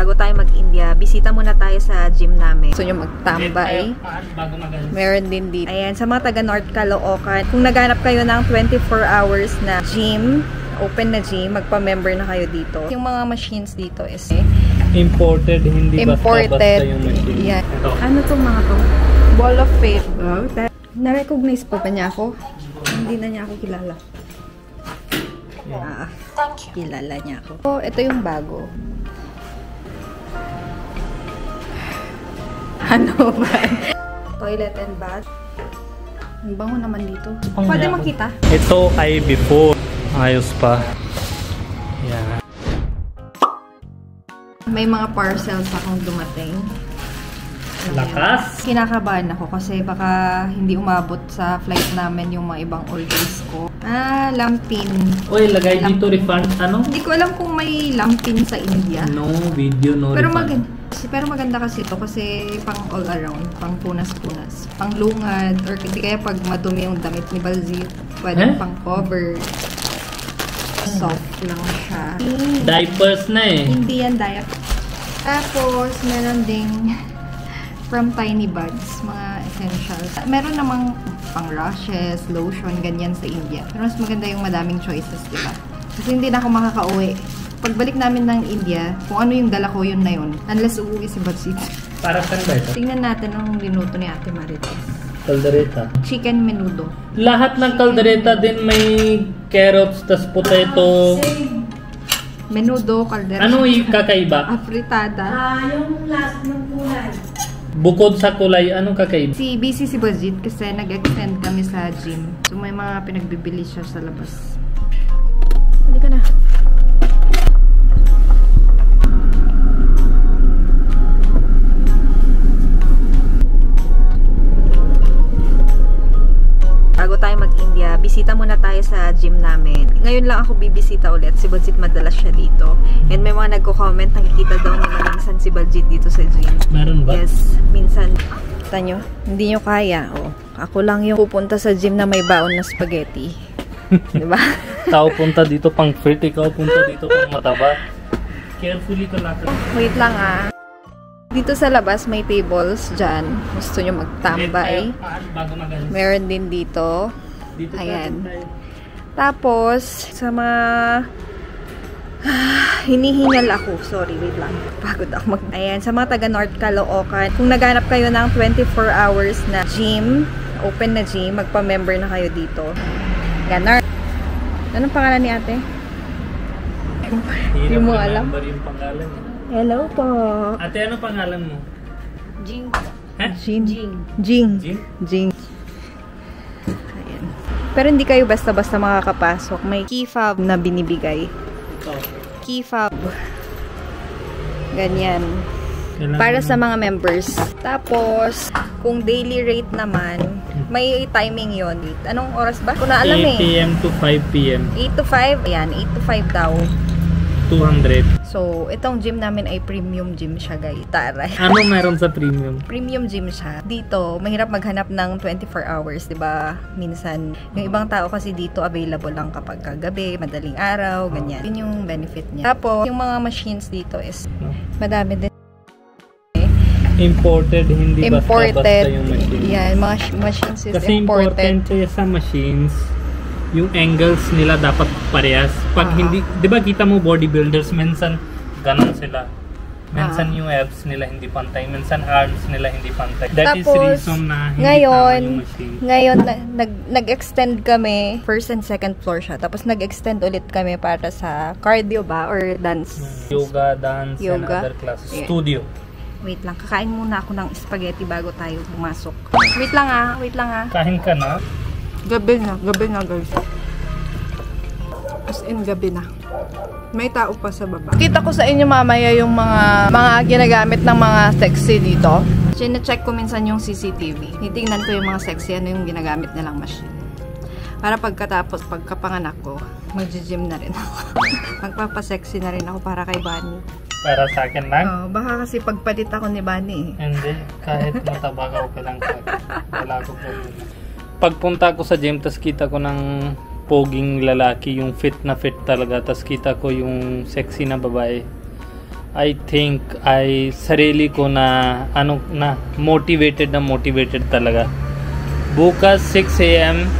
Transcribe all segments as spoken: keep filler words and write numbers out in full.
bago tayo mag-India, bisita muna tayo sa gym namin. Gusto nyo magtambay? Meron din dito. Ayan, sa mga taga North Caloocan, kung naghanap kayo ng twenty-four hours na gym, open na gym, magpa-member na kayo dito. Yung mga machines dito is imported, hindi imported. basta-basta yung machine. Yeah. Ano to mga to? Ball of Faith. Oh, na-recognize pa ba niya ako? Hindi na niya ako kilala. Yeah. Ah, kilala niya ako. Oh, ito yung bago. Ano ba? Toilet and bath. Ang bango naman dito. Ang Pwede yaman. makita? Ito ay before. Ayos pa. Yan. May mga parcels akong dumating. Lakas? Kinakabahan ako kasi baka hindi umabot sa flight namin yung mga ibang orders ko. Ah, lampin. Uy, lagay Lampin. dito refund. Ano? Hindi ko alam kung may lampin sa India. No video, no Pero refund. maganda. Pero maganda kasi ito kasi pang all around, pang punas-punas, pang lungad, or hindi kaya pag madumi yung damit ni Balzit, pwede Eh? pang cover. Soft lang siya. Diapers na eh. Hindi yan diet. Tapos, meron ding from Tiny Buds, mga essentials. Meron namang pang rashes, lotion, ganyan sa India. Pero mas maganda yung madaming choices, diba? Kasi hindi na ako makaka-uwi. Pagbalik namin ng India, kung ano yung dala ko, yun na yun. Unless uuwi si Batsit. Para saan ba ito? Tingnan natin ang linuto ni Ate Marites. Caldereta. Chicken menudo. Lahat ng caldereta din may carrots, tas potato. Menudo, caldereta. Ano yung kakaiba? Afritada. Ah, yung last ng kulay. Bukod sa kulay, anong kakaiba? Si busy si Balzit kasi nag-extend kami sa gym. So may mga pinagbibili siya sa labas. Hindi ka na. Bago tayo mag-India, bisita muna tayo sa gym namin. Ngayon lang ako bibisita ulit. Si Balzit madalas siya dito. And may mga nagko-comment, nakikita daw nila minsan si Balzit dito sa gym. Meron ba? Yes, minsan. Kita nyo, hindi nyo kaya. Oh, ako lang yung pupunta sa gym na may baon na spaghetti. Diba? Tao punta dito pang fit, ikaw punta dito pang mataba. Carefully ka lang. Wait lang ah. Dito sa labas may tables dyan. Gusto nyo magtambay. Bago magalis. Meron din dito. Dito Ayan. Tapos, sa mga ah, hinihingal ako. Sorry, wait lang. Pagod ako mag... Ayan, sa mga taga North Caloocan, kung naghanap kayo ng twenty-four hours na gym, open na gym, magpa-member na kayo dito. Ganar. Anong pangalan ni ate? Hindi mo alam. Yung pangalan niya. Hello po. Ate, ano pangalan mo? Jing. Ha? Jing. Jing. Jing. Jing? Jing. Ayan. Pero hindi kayo basta-basta makakapasok. May key fob na binibigay. Ito. Key fob. Ganyan. Kailangan Para sa mga members. Tapos, kung daily rate naman, may timing yon. Anong oras ba? Kung na alam eight eh. p m to five p m eight to five. Ayan, eight to five daw. two hundred. So, itong gym namin ay premium gym siya, guys. Taray. Ano meron sa premium? Premium gym siya. Dito, mahirap maghanap ng twenty-four hours, 'di ba? Minsan, yung ibang tao kasi dito available lang kapag kagabi, madaling araw, ganyan. Yun yung benefit niya. Tapos, yung mga machines dito is madami din. Imported, hindi Imported. basta-basta yung machine. Yan, mga machines is Kasi imported. importante sa machines, yung angles nila dapat parehas. Pag Ah. hindi, 'di ba kita mo bodybuilders minsan ganun sila. Minsan Ah. yung abs nila hindi pantay, minsan arms nila hindi pantay. That is Tapos, reason na hindi ngayon, tama yung machine. ngayon, na, nag, nag-extend kami, first and second floor siya. Tapos nag-extend ulit kami para sa cardio ba or dance. Yoga, dance, and Yoga. other classes. Yeah. Studio. Wait lang, kakain muna ako ng spaghetti bago tayo pumasok. Wait lang ah, wait lang ah. Kain ka na? Gabi na, gabi na guys. As in, gabi na. May tao pa sa baba. Kita ko sa inyo mamaya yung mga mga ginagamit ng mga sexy dito. Sine-check ko minsan yung C C T V. Titingnan ko yung mga sexy, ano yung ginagamit nilang machine. Para pagkatapos, pagkapanganak ko, mag-gym na rin ako. Magpapasexy na rin ako para kay Bunny. Para sa akin lang? Oh, baka kasi pagpalit ako ni Bunny. Hindi. Kahit mataba ka, okay lang ka. Wala ko problema. Pagpunta ko sa gym, tas kita ko ng poging lalaki, yung fit na fit talaga, tas kita ko yung sexy na babae. I think ay sarili ko na ano na motivated na motivated talaga. Bukas six a m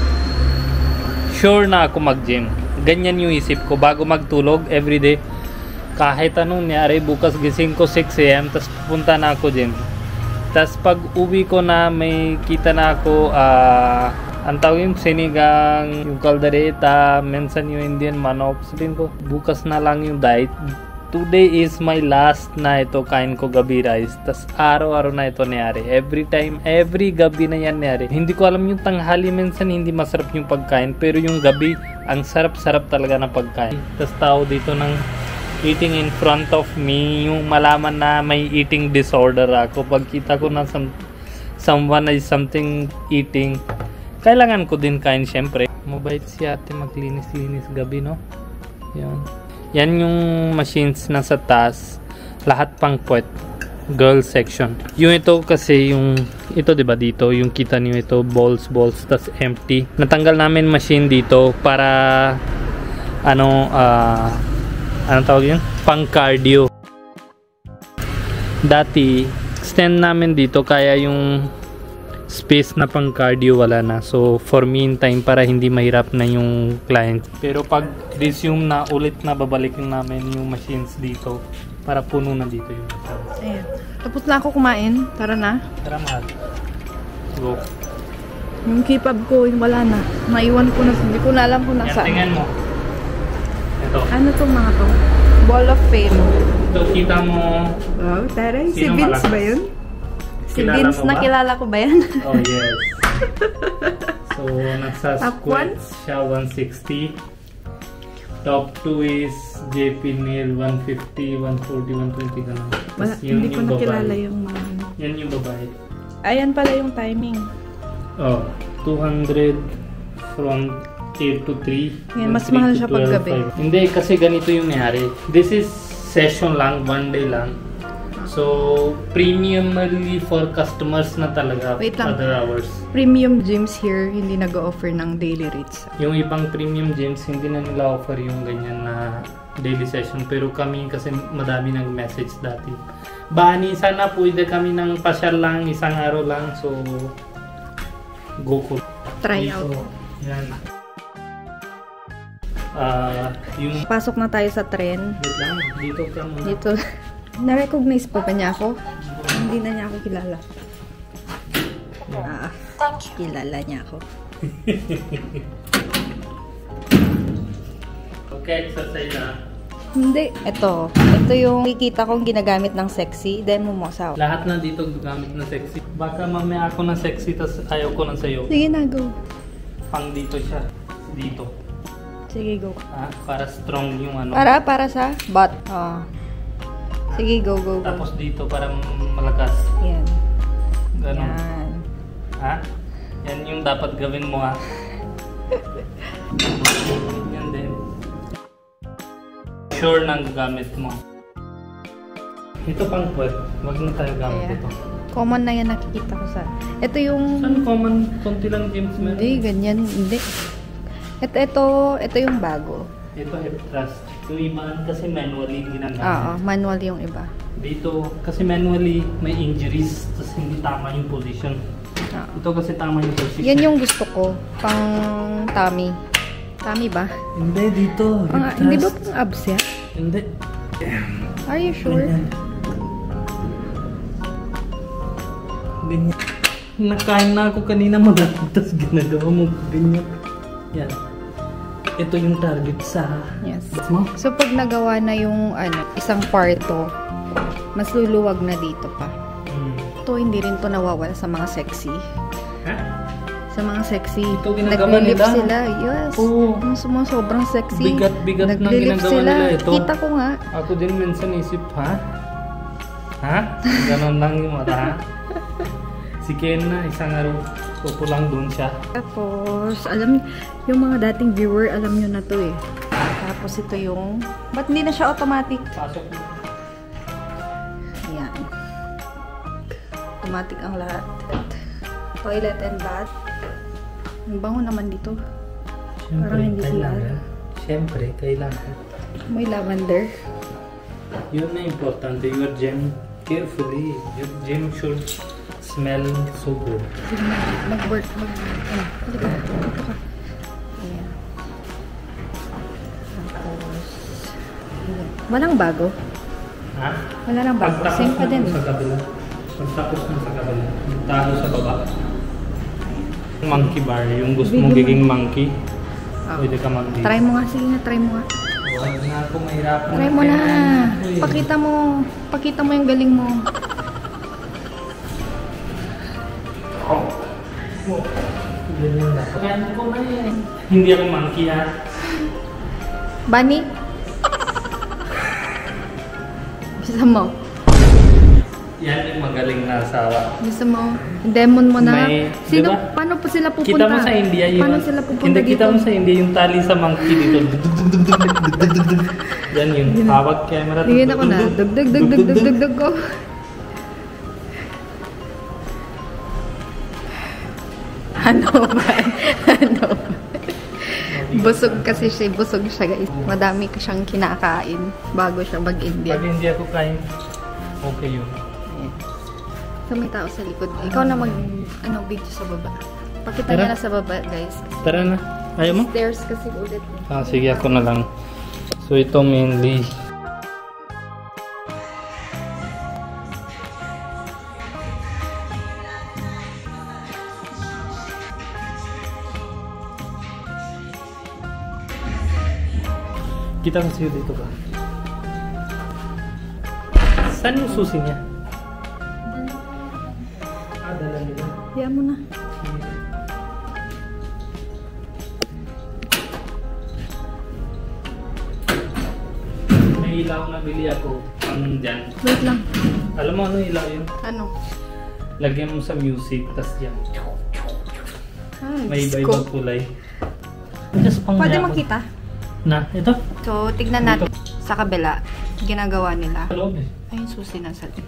sure na ako mag-gym. Ganyan yung isip ko bago magtulog everyday. Kahit anong nangyari, bukas gising ko six a m tas pupunta na ako gym. Tas pag uwi ko na may kita na ako ah uh, ang tawag yung sinigang, yung kaldereta, minsan yung Indian manok. Sabihin ko, bukas na lang yung diet. Today is my last na ito kain ko gabi rice. Tas araw-araw na ito nangyari. Every time, every gabi na yan nangyari. Hindi ko alam yung tanghali minsan hindi masarap yung pagkain. Pero yung gabi, ang sarap-sarap talaga na pagkain. Tas tao dito ng eating in front of me. Yung malaman na may eating disorder ako. Pagkita ko na some, someone is something eating, kailangan ko din kain syempre. Mabait si ate maglinis-linis gabi, no? Yan. Yan yung machines na sa taas. Lahat pang puwet. Girl section. Yung ito kasi yung ito, 'di ba, dito yung kita niyo ito balls balls tas empty. Natanggal namin machine dito para ano ah uh, ano tawag yun? Pang cardio. Dati extend namin dito kaya yung space na pang cardio wala na. So for meantime para hindi mahirap na yung client. Pero pag resume na ulit na babalikin namin yung machines dito para puno na dito yung machines. Ayan. Tapos na ako kumain. Tara na. Tara mahal. Go. Yung kipab ko, wala na. Naiwan ko na. Hindi ko na alam kung Yan, nasaan. tingnan mo. Ito. Ano tong mga to? Ball of Fame. Ito kita mo. Wow, taray. Si Sino Vince malakas? ba yun? Si Kilala Vince mo na ba? kilala ko ba yan? Oh yes. So nasa Top squat ones? siya one sixty. Top two is J P Neil one fifty, one forty, one twenty ganun. Wala, Tas yun hindi ko yung nakilala babae. yung mga... Yan yung babae. Ayan pala yung timing. Oh, two hundred from eight to three. Yan, mas three mahal to siya twelve, paggabi. five. Hindi, kasi ganito yung nangyari. This is session lang, one day lang. So, premiumly for customers na talaga. Wait lang. Other hours. Premium gyms here, hindi nag-offer ng daily rates. Yung ibang premium gyms, hindi na nila offer yung ganyan na daily session. Pero kami kasi madami nag-message dati. Bani, sana pwede kami ng pasyal lang, isang araw lang. So, go ko. Try Dito, out. yan. Ah, yung... Pasok na tayo sa tren. Wait lang, dito ka muna. Dito. Na-recognize pa ba niya ako? Hindi na niya ako kilala. Ah, kilala niya ako. Okay, exercise na. Hindi. Ito. Ito yung kikita kong ginagamit ng sexy. Demo mo sa Lahat na dito gamit na sexy. Baka mamaya ako na sexy, tas ayaw ko na sa'yo. Sige na, go. Pang dito siya. Dito. Sige, go. Ah, para strong yung ano. Para, para sa butt. Oh. Sige, go, go, go. Tapos dito para malakas. Yan. Ganon. Yan. Ha? Yan yung dapat gawin mo, ha? Yan din. Sure nang gagamit mo. Ito pang puwet. Huwag na tayo gamit Kaya, ito. common na yan nakikita ko sa... Ito yung... Saan common? Konti lang gyms meron. Hindi, ganyan. Hindi. Ito, ito, ito yung bago. Ito hip thrust. Yung iba kasi manually ginagawa. Oo, manual yung iba. Dito, kasi manually may injuries, tapos hindi tama yung position. Oo. Ito kasi tama yung position. Yan yung gusto ko. Pang tummy. Tummy ba? Hindi, dito. Pang, hindi ba pang abs yan? Hindi. Are you sure? Ganyan. Ganyan. Nakain na ako kanina mo tapos ginagawa mo ganyan. Yan. Ito yung target sa... Yes. Mo? So, pag nagawa na yung ano, isang parto, mas luluwag na dito pa. Hmm. Ito, hindi rin to nawawala sa mga sexy. Ha? Sa mga sexy. Ito ginagawa Nagli-lift nila? sila. Yes. Oo. Yung suma sobrang sexy. Bigat-bigat na Nagli-lift ginagawa sila. nila ito. Kita ko nga. Ako din minsan isip, ha? Ha? Ganon lang yung mata, ha? Si Ken na, isang araw, pupo lang doon siya. Tapos, alam, yung mga dating viewer, alam nyo na to eh. Tapos ito yung, ba't hindi na siya automatic? Pasok. Ayan. Automatic ang lahat. Toilet and bath. Ang bango naman dito. Parang hindi kailangan. sila. Siyempre, kailangan. May lavender. Yun na importante. Your gym, carefully. Your gym should smell so good. Sige na, mag-work, mag... Ano, halika, dito ka. Ayan. Tapos... ayan. Walang bago. Ha? Wala lang bago. Pagtapos Same pa mo din. sa kabila. Pagtapos mo sa kabila. Tago sa baba. Monkey bar. Yung gusto mong Video giging mo. monkey. Oh. Pwede ka mag Try mo nga, sige na, try mo nga. Huwag na ako mahirapan. Try mo na. Pakita mo. Pakita mo yung galing mo. Oh. Oh. Ganyan na. Kaya ko na yan. Hindi ako monkey ha. Bunny? Gusto mo? Yan yung magaling na asawa. Gusto mo? Demon mo na? May- Sino? diba? Paano po sila pupunta? Kita mo sa India yun. Paano sila pupunta Hindi, dito? kita mo sa India yung tali sa monkey dito. Yan yun. Hawak camera. Tingin ako na. Dug, dug, dug, dug, dug, dug, dug, ko. Ano ba? Ano ba? Busog kasi siya. Busog siya, guys. Madami ko siyang kinakain bago siya mag-India. Pag hindi ako kain, okay yun. Ayan. So, may tao sa likod. Ikaw na mag, ano, video sa baba. Pakita Tara. niya na sa baba, guys. Tara na. Ayaw mo? Stairs kasi ulit. Ah, sige ako na lang. So ito mainly. Kita ko siya dito ba? Saan yung susi niya? Ah, dala nila. Hiya mo na. May ilaw na bili ako pang dyan. Wait lang. Alam mo ano ilaw yun? Ano? Lagyan mo sa music, tas yan. Ay, May Diyos ko. iba-ibang kulay. Just pang Pwede yaman. makita? Na, ito. So, tignan natin sa kabila. Ginagawa nila. Sa loob eh. Ayun, susi na sa loob.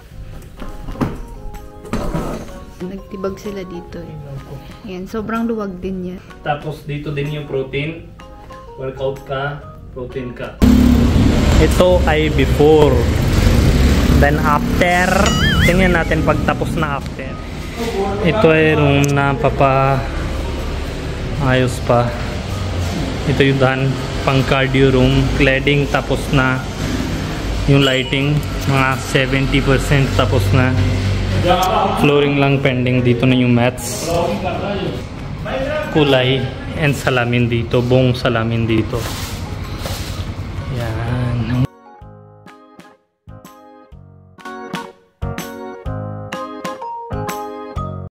Nagtibag sila dito eh. Ayan, sobrang luwag din yan. Tapos dito din yung protein. Workout ka, protein ka. Ito ay before. Then after, tingnan natin pagtapos na after. Ito ay room na papa ayos pa. Ito yung daan pang cardio room. Cladding tapos na. Yung lighting mga seventy percent tapos na. Flooring lang pending. Dito na yung mats. Kulay and salamin dito. Buong salamin dito.